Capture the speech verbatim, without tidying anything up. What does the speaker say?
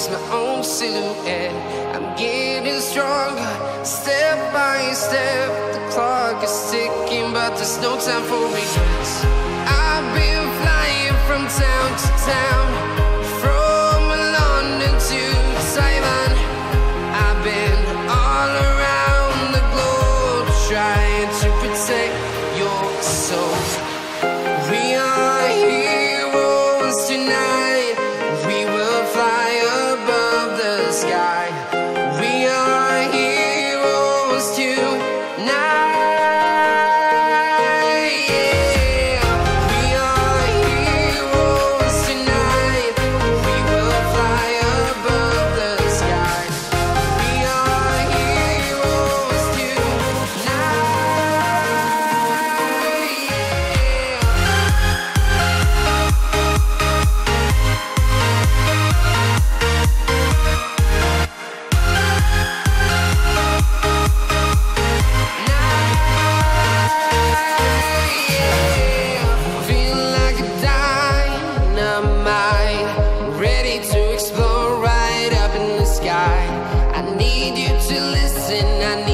chase my own silhouette. I'm getting stronger, step by step. The clock is ticking, but there's no time for regrets. I've been flying from town to town, from London to Taiwan. I've been all around the globe, trying to protect your soul. We are heroes tonight. We will fly above the sky. We are heroes tonight. I need you to listen, I need